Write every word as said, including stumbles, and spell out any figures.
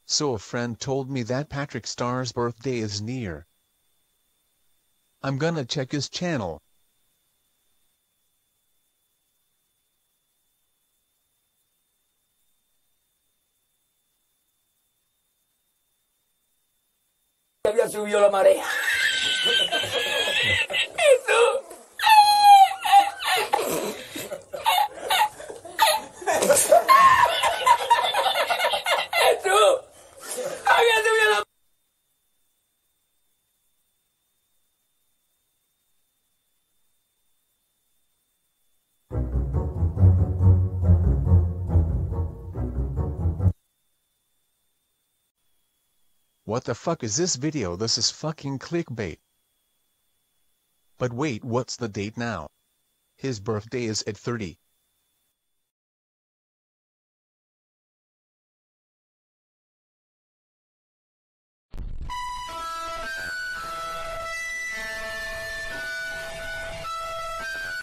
So a friend told me that Patrick Star's birthday is near. I'm gonna check his channel. Había subido la marea. Eso. Eso. Había subido la What the fuck is this video? This is fucking clickbait. But wait, what's the date now? His birthday is at thirty.